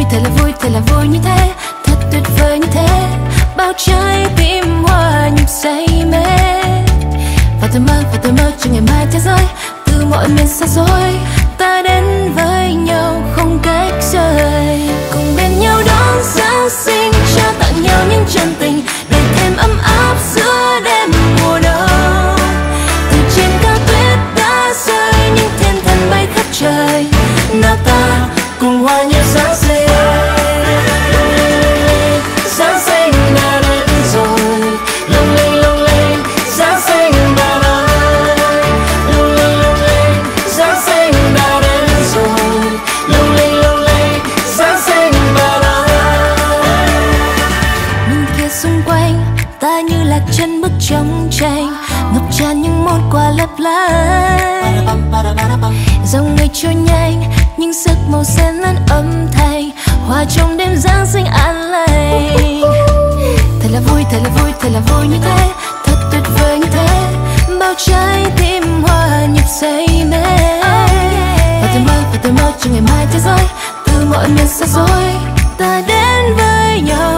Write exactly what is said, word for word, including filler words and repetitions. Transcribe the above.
thật là vui, thật là vui như thế, thật tuyệt vời như thế. Bao trái tim hoa nhịp say mê. Và tôi mơ, và tôi mơ cho ngày mai thế giới từ mọi miền xa xôi ta đến với nhau không cách rời. Cùng bên nhau đón Giáng sinh, trao tặng nhau những chân tình để thêm ấm áp giữa đêm mùa đông. Từ trên cao tuyết đã rơi, những thiên thần bay khắp trời. Nào ta cùng hòa nhịp Giáng sinh. Giáng sinh đã đến rồi, lung linh lung linh. Giáng sinh đã đến, lung linh lung linh. Giáng sinh đã đến rồi, lung linh lung linh. Giáng sinh đã đến. Bên kia xung quanh ta như lạc chân bước trong tranh, ngập tràn những món quà lấp lánh. Dòng người trôi nhanh, những giấc màu xen lẫn âm thanh hòa trong đêm Giáng sinh an lành. Thật là vui, thật là vui, thật là vui như thế, thật tuyệt vời như thế. Bao trái tim hoa nhịp say mê. Và tôi mơ, và tôi mơ cho ngày mai thế giới từ mọi miền xa xôi ta đến với nhau